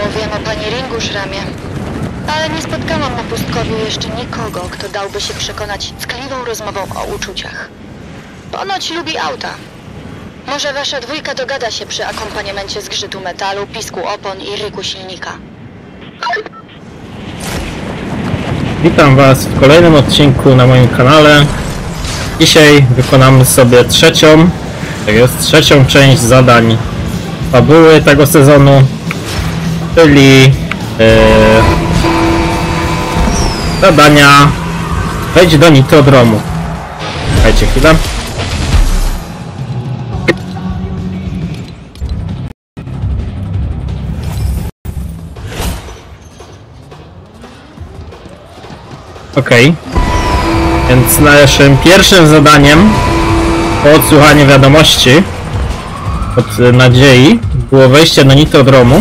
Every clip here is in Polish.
wiem o pani Ringu Szramie, ale nie spotkałam na pustkowiu jeszcze nikogo, kto dałby się przekonać ckliwą rozmową o uczuciach. Ponoć lubi auta. Może wasza dwójka dogada się przy akompaniamencie zgrzytu metalu, pisku opon i ryku silnika. Witam was w kolejnym odcinku na moim kanale. Dzisiaj wykonamy sobie trzecią część zadań fabuły tego sezonu, czyli zadania wejdź do Nitrodromu. Czekajcie chwilę. Okej. Więc naszym pierwszym zadaniem po odsłuchaniu wiadomości od Nadziei było wejście do Nitrodromu.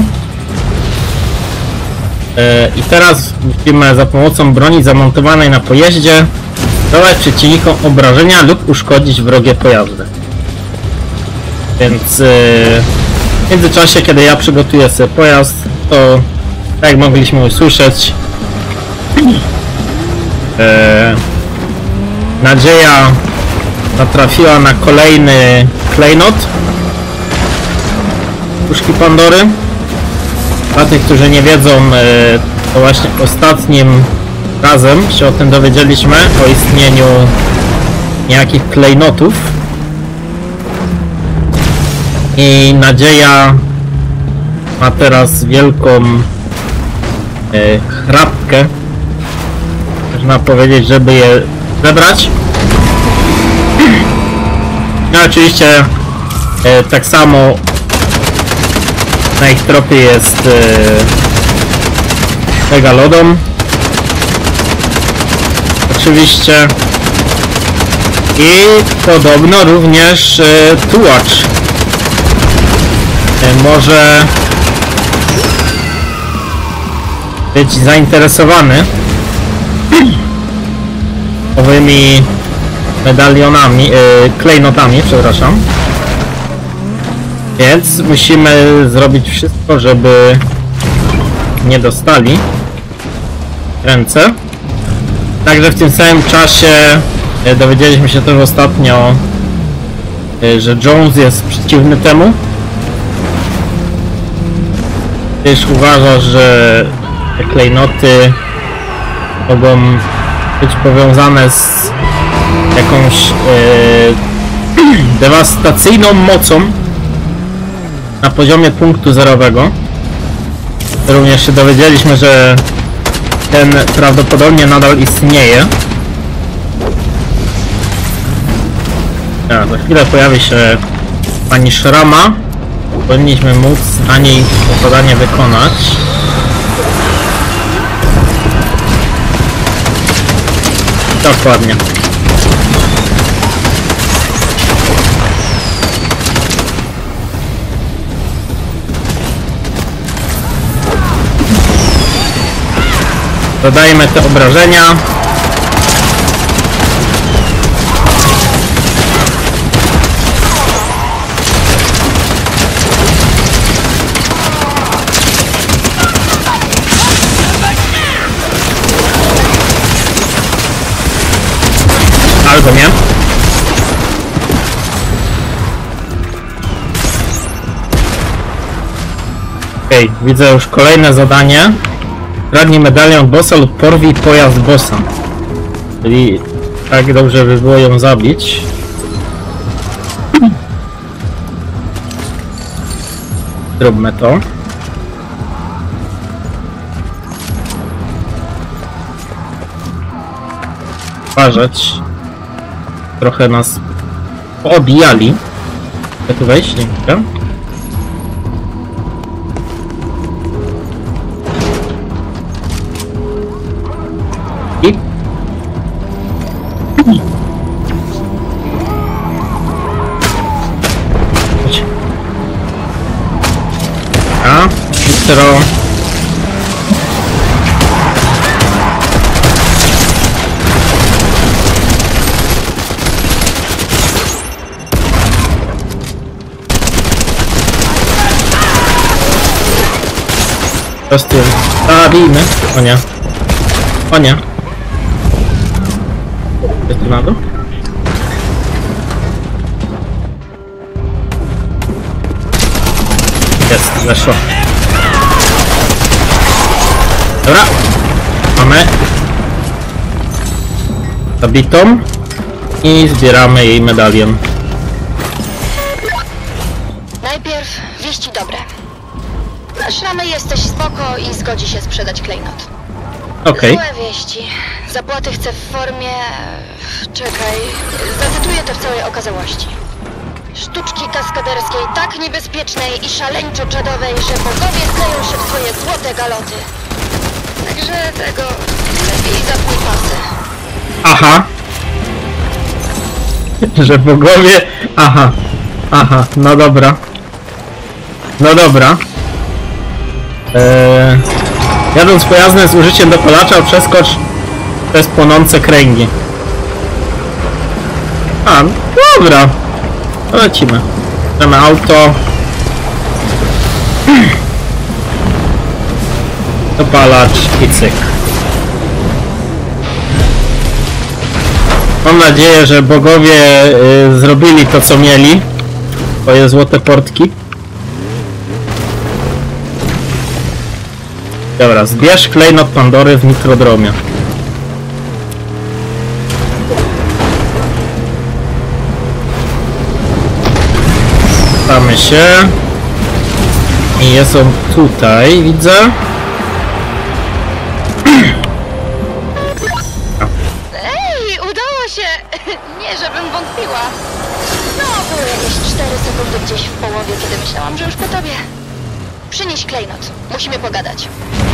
I teraz musimy za pomocą broni zamontowanej na pojeździe zadawać przeciwnikom obrażenia lub uszkodzić wrogie pojazdy. Więc w międzyczasie, kiedy ja przygotuję sobie pojazd, to tak jak mogliśmy usłyszeć, Nadzieja natrafiła na kolejny klejnot Puszki Pandory. Dla tych, którzy nie wiedzą, to właśnie ostatnim razem się o tym dowiedzieliśmy, o istnieniu niejakich klejnotów. I Nadzieja ma teraz wielką chrapkę, można powiedzieć, żeby je zebrać. No oczywiście tak samo na ich tropie jest Megalodon. Oczywiście. I podobno również tułacz może być zainteresowany owymi medalionami, klejnotami, przepraszam. Więc musimy zrobić wszystko, żeby nie dostali ręce. Także w tym samym czasie dowiedzieliśmy się też ostatnio, że Jones jest przeciwny temu, gdyż uważa, że te klejnoty mogą być powiązane z jakąś dewastacyjną mocą na poziomie punktu zerowego. Również się dowiedzieliśmy, że ten prawdopodobnie nadal istnieje. Za chwilę pojawi się pani Szrama. Powinniśmy móc na niej to zadanie wykonać. Dokładnie. Dodajmy te obrażenia. Albo nie. Okej, widzę już kolejne zadanie. Kradnij medalion bossa lub porwij pojazd bossa. Czyli tak dobrze by było ją zabić. Zróbmy to. Uważać. Trochę nas poobijali. Jak tu wejść? Nie wiem. I Nitro. Po prostu zabijmy. O nie. O nie. Jest tu na dół? Jest, weszło. Dobra. Mamy zabitą i zbieramy jej medalion. Najpierw wieści dobre. Na szramę jesteś spoko i zgodzi się sprzedać klejnot. Okej. Złe wieści. Zapłaty chcę w formie... Czekaj, zacytuję to w całej okazałości. Sztuczki kaskaderskiej tak niebezpiecznej i szaleńczo czadowej, że bogowie kleją się w twoje złote galoty. Także tego lepiej zapnij pasy. Aha. Że bogowie... Aha. Aha, no dobra. No dobra. Jadąc pojazdem z użyciem dopalacza, przeskocz przez płonące kręgi. A, dobra. To lecimy. Mamy auto. Dopalacz i cyk. Mam nadzieję, że bogowie zrobili to, co mieli. Twoje złote portki. Dobra, zbierz klejnot Pandory w Nitrodromie. Stamy się. I jest on tutaj, widzę. Ej, udało się! Nie, żebym wątpiła. No, były jakieś 4 sekundy gdzieś w połowie, kiedy myślałam, że już po tobie. Przynieś klejnot. Musimy pogadać.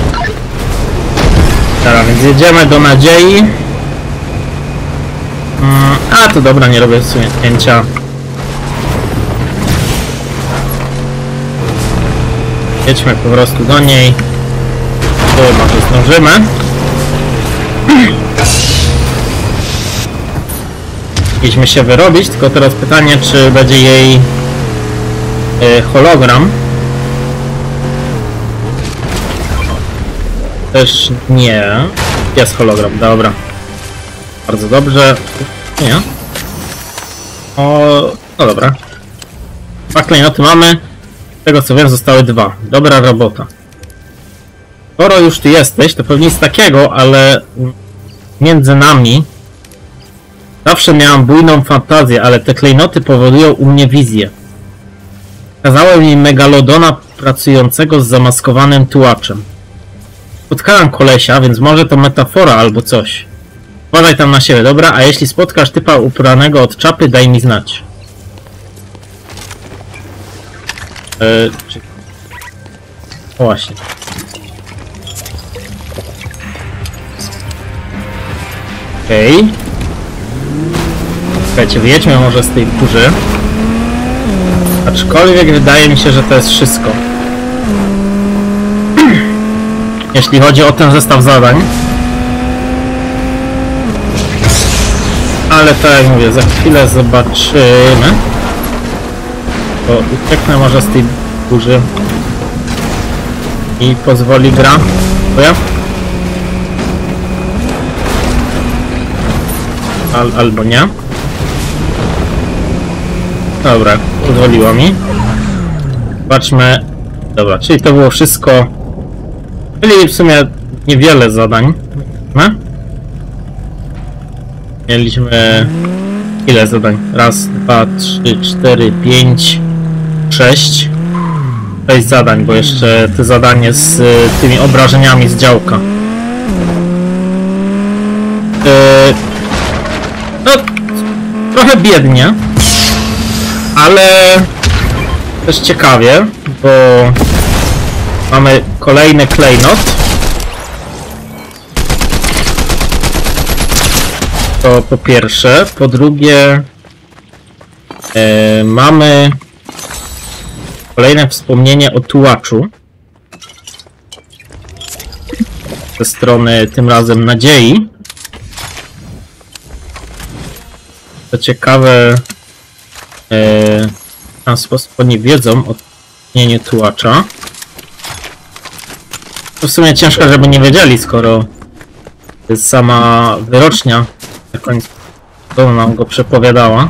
Dobra, więc jedziemy do Nadziei. A, to dobra, nie robię w sumie zdjęcia. Jedźmy po prostu do niej. Tu może zdążymy. Chcieliśmy się wyrobić, tylko teraz pytanie, czy będzie jej hologram. Też nie. Jest hologram, dobra. Bardzo dobrze. Nie. O, no dobra. 2 klejnoty mamy. Z tego co wiem, zostały 2. Dobra robota. Skoro już tu jesteś, to pewnie nic takiego, ale między nami zawsze miałam bujną fantazję, ale te klejnoty powodują u mnie wizję. Kazałem mi megalodona pracującego z zamaskowanym tułaczem. Spotkałem kolesia, więc może to metafora albo coś. Uważaj tam na siebie, dobra? A jeśli spotkasz typa upranego od czapy, daj mi znać. O właśnie. Okej. Słuchajcie, wyjedźmy może z tej burzy. Aczkolwiek wydaje mi się, że to jest wszystko. Jeśli chodzi o ten zestaw zadań. Ale tak jak mówię, za chwilę zobaczymy. Bo ucieknę może z tej burzy. I pozwoli gra. Dziękuję. Albo nie. Dobra, pozwoliło mi. Zobaczmy. Dobra, czyli to było wszystko. Czyli w sumie niewiele zadań. Mieliśmy... Ile zadań? Raz, 2, 3, 4, 5, 6. 6 zadań, bo jeszcze te zadanie z tymi obrażeniami z działka. No, trochę biednie, ale też ciekawie, bo mamy kolejny klejnot. To po pierwsze, po drugie mamy kolejne wspomnienie o tułaczu ze strony tym razem Nadziei. To ciekawe, w ten sposób oni wiedzą o istnieniu tułacza. To w sumie ciężko, żeby nie wiedzieli, skoro to jest sama wyrocznia na końcu nam go przepowiadała.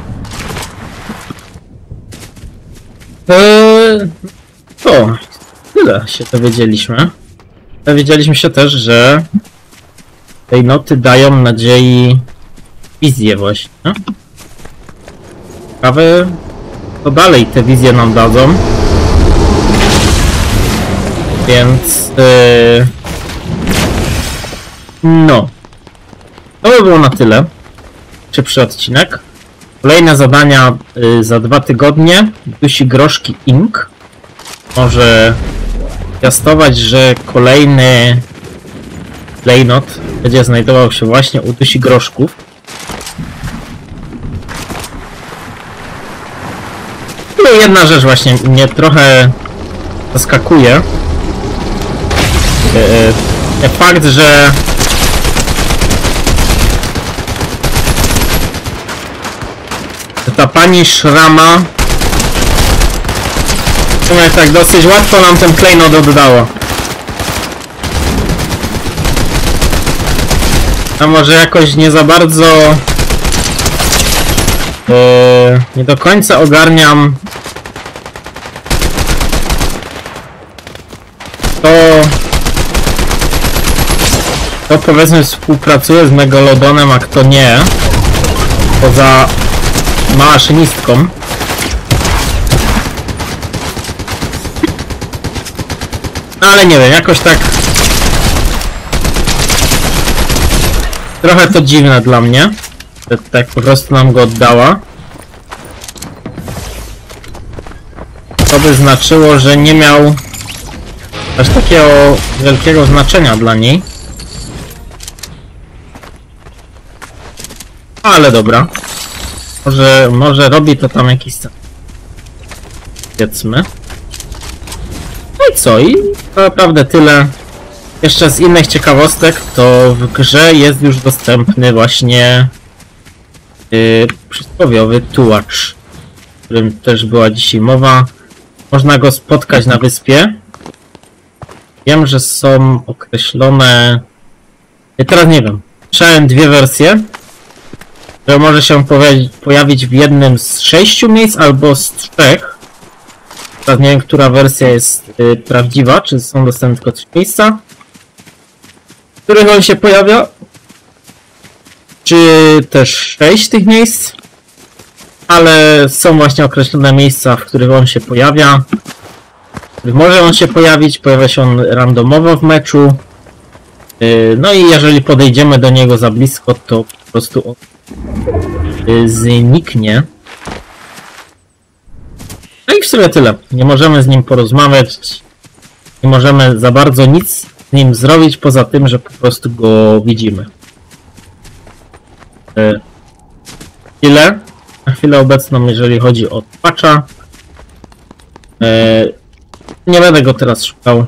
To tyle się dowiedzieliśmy. Dowiedzieliśmy się też, że tej noty dają nadziei wizję właśnie. Ciekawe, co dalej te wizje nam dadzą. Więc no, to by było na tyle. Szybszy odcinek. Kolejne zadania za 2 tygodnie. Dusi Groszki Inc. Może piastować, że kolejny klejnot będzie znajdował się właśnie u Dusi Groszków. No i jedna rzecz właśnie mnie trochę zaskakuje. Fakt, że ta pani Szrama w sumie tak dosyć łatwo nam ten klejnot oddała. A może jakoś nie za bardzo nie do końca ogarniam to powiedzmy współpracuje z Megalodonem, a kto nie, poza maszynistką. No ale nie wiem, jakoś tak trochę to dziwne dla mnie, że tak po prostu nam go oddała. To by znaczyło, że nie miał aż takiego wielkiego znaczenia dla niej. Ale dobra. Może robi to tam jakiś sens. Powiedzmy. No i co? I to naprawdę tyle. Jeszcze z innych ciekawostek, to w grze jest już dostępny właśnie przysłowiowy tułacz, o którym też była dzisiaj mowa. Można go spotkać na wyspie. Wiem, że są określone... Teraz nie wiem. Słyszałem 2 wersje, że może się pojawić w jednym z 6 miejsc albo z 3. Teraz nie wiem, która wersja jest prawdziwa, czy są dostępne tylko 3 miejsca, w których on się pojawia, czy też 6 tych miejsc, ale są właśnie określone miejsca, w których on się pojawia, w których może on się pojawić, pojawia się on randomowo w meczu, no i jeżeli podejdziemy do niego za blisko, to po prostu on zniknie. No i w sumie tyle. Nie możemy z nim porozmawiać. Nie możemy za bardzo nic z nim zrobić, poza tym, że po prostu go widzimy. Tyle. Na chwilę obecną, jeżeli chodzi o patcha. Nie będę go teraz szukał.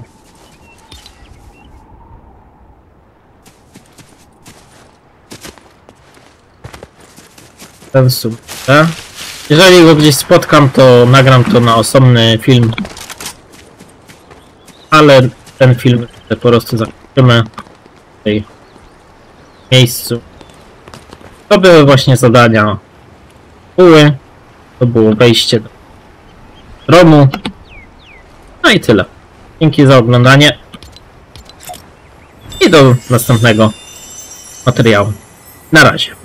Sensu. Jeżeli go gdzieś spotkam, to nagram to na osobny film. Ale ten film po prostu zakończymy w tej miejscu. To były właśnie zadania Uły. To było wejście do Romu. No i tyle. Dzięki za oglądanie. I do następnego materiału. Na razie.